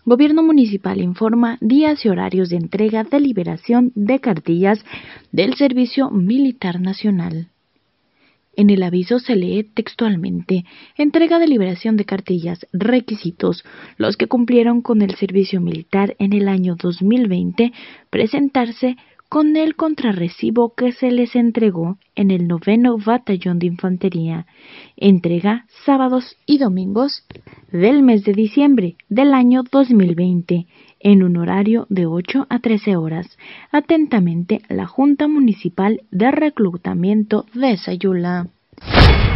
Gobierno Municipal informa días y horarios de entrega de liberación de cartillas del Servicio Militar Nacional. En el aviso se lee textualmente: entrega de liberación de cartillas, requisitos. Los que cumplieron con el servicio militar en el año 2020, presentarse con el contrarrecibo que se les entregó en el 9º Batallón de Infantería. Entrega sábados y domingos del mes de diciembre del año 2020, en un horario de 8 a 13 horas. Atentamente, la Junta Municipal de Reclutamiento de Sayula.